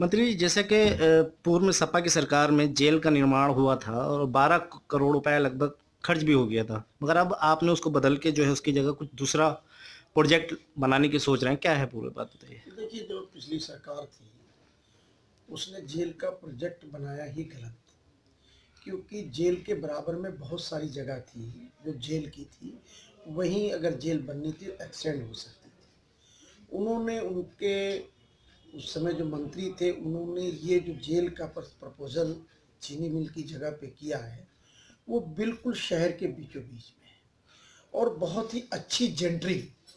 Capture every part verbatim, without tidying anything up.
मंत्री जी, जैसे कि अ, पूर्व में सपा की सरकार में जेल का निर्माण हुआ था और बारह करोड़ रुपए लगभग खर्च भी हो गया था, मगर अब आपने उसको बदल के जो है उसकी जगह कुछ दूसरा प्रोजेक्ट बनाने की सोच रहे हैं, क्या है पूरी बात बताइए? देखिए, जो पिछली सरकार थी उसने जेल का प्रोजेक्ट बनाया ही गलत, क्योंकि जेल के बराबर में बहुत सारी जगह थी जो जेल की थी। वहीं अगर जेल बननी थी एक्सटेंड हो सकती थी। उन्होंने उनके उस समय जो मंत्री थे उन्होंने ये जो जेल का प्रपोजल चीनी मिल की जगह पे किया है वो बिल्कुल शहर के बीचों बीच में है और बहुत ही अच्छी जेंट्री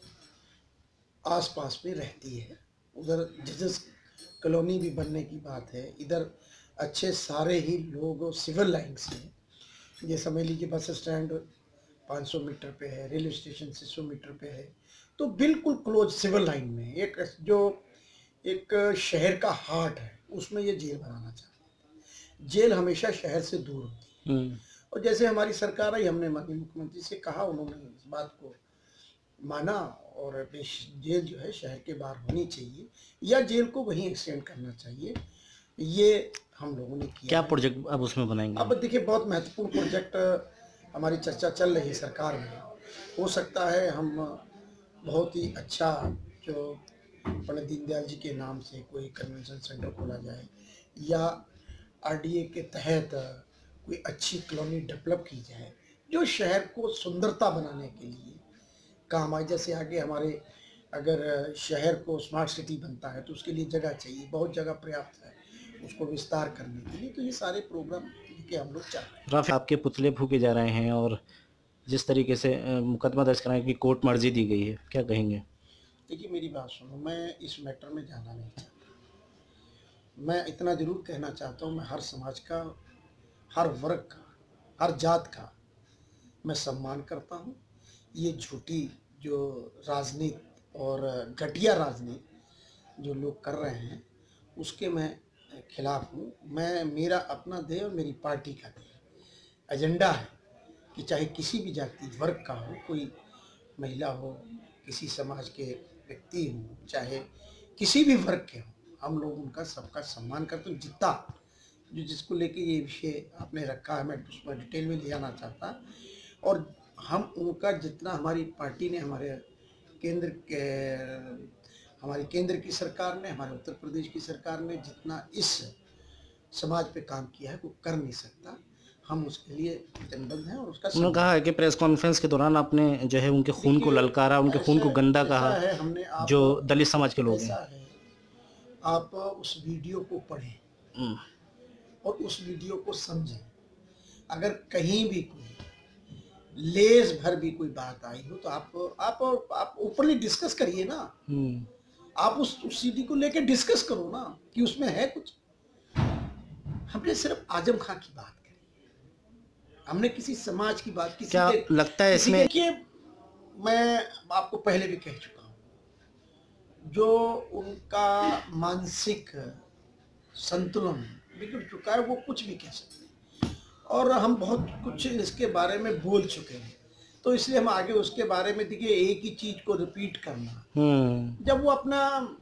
आसपास में रहती है। उधर जजेस कॉलोनी भी बनने की बात है। इधर अच्छे सारे ही लोग सिविल लाइन से, ये समझ लीजिए बस स्टैंड पाँच सौ मीटर पे है, रेलवे स्टेशन छह सौ मीटर पे है, तो बिल्कुल क्लोज सिविल लाइन में एक जो एक शहर का हार्ट है उसमें ये जेल बनाना चाहते हैं। जेल हमेशा शहर से दूर होती है हम्म। और जैसे हमारी सरकार आई, हमने माननीय मुख्यमंत्री से कहा, उन्होंने इस बात को माना और जेल जो है शहर के बाहर होनी चाहिए या जेल को वहीं एक्सटेंड करना चाहिए। ये हम लोगों ने किया क्या है। प्रोजेक्ट अब उसमें बनाएंगे? अब देखिए, बहुत महत्वपूर्ण प्रोजेक्ट हमारी चर्चा चल रही है सरकार में। हो सकता है हम बहुत ही अच्छा जो पंडित दीनदयाल जी के नाम से कोई कन्वेंशन सेंटर खोला जाए या आरडीए के तहत कोई अच्छी कॉलोनी डेवलप की जाए जो शहर को सुंदरता बनाने के लिए काम आए। जैसे आगे हमारे अगर शहर को स्मार्ट सिटी बनता है तो उसके लिए जगह चाहिए, बहुत जगह पर्याप्त है उसको विस्तार करने के लिए। तो ये सारे प्रोग्राम के हम लोग चाह रहे हैं। राफेल आपके पुतले फूके जा रहे हैं और जिस तरीके से अ, मुकदमा दर्ज कराने की कोर्ट मर्जी दी गई है, क्या कहेंगे? देखिए, मेरी बात सुनो, मैं इस मैटर में जाना नहीं चाहता। मैं इतना जरूर कहना चाहता हूँ, मैं हर समाज का, हर वर्ग का, हर जात का मैं सम्मान करता हूँ। ये झूठी जो राजनीति और घटिया राजनीति जो लोग कर रहे हैं उसके मैं खिलाफ हूँ। मैं, मेरा अपना ध्येय और मेरी पार्टी का ध्येय एजेंडा है कि चाहे किसी भी जाति वर्ग का हो, कोई महिला हो, किसी समाज के व्यक्ति हो, चाहे किसी भी वर्ग के हो, हम लोग उनका सबका सम्मान करते हैं। जितना जो जिसको लेके ये विषय आपने रखा है मैं उसमें डिटेल में ले जाना चाहता, और हम उनका जितना, हमारी पार्टी ने, हमारे केंद्र के, हमारी केंद्र की सरकार ने, हमारे उत्तर प्रदेश की सरकार ने जितना इस समाज पे काम किया है वो कर नहीं सकता। हम उसके लिए वचनबद्ध हैं और उसका उन्होंने कहा है कि प्रेस कॉन्फ्रेंस के दौरान आपने जो है उनके खून को ललकारा, उनके खून को गंदा ऐसा कहा, है, हमने आप जो दलित समाज के लोग ऐसा हैं। है, आप उस वीडियो को पढ़ें हम्म। और उस वीडियो को समझें। अगर कहीं भी कोई लेस भर भी कोई बात आई हो तो आप आप आप ओपनली डिस्कस करिए ना। हम्म। आप उस, उस सीडी को लेके डिस्कस करो ना कि उसमें है कुछ। हमने सिर्फ आजम खां की बात करी, हमने किसी समाज की बात, किसी क्या के लगता है किसी इसमें? के, मैं आपको पहले भी कह चुका हूं, जो उनका मानसिक संतुलन बिगड़ चुका है वो कुछ भी कह सकते हैं और हम बहुत कुछ इसके बारे में बोल चुके हैं। तो इसलिए हम आगे उसके बारे में, देखिए, एक ही चीज को रिपीट करना, हम्म। जब वो अपना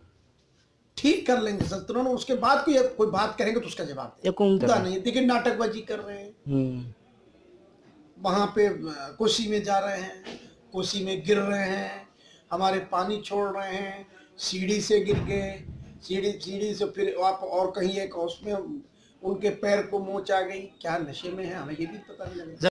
ठीक कर लेंगे संतुलन, उसके बाद कोई कोई बात करेंगे तो उसका जवाब या कौन देगा नहीं। देखिए, नाटकबाजी कर रहे हैं, हम्म। वहां पे कोसी में जा रहे हैं, कोसी में गिर रहे हैं, हमारे पानी छोड़ रहे हैं, सीढ़ी से गिर गए, सीढ़ी सीढ़ी से फिर आप और कहीं एक उसमें उनके पैर को मोच आ गई। क्या नशे में है हमें ये भी पता नहीं लगा।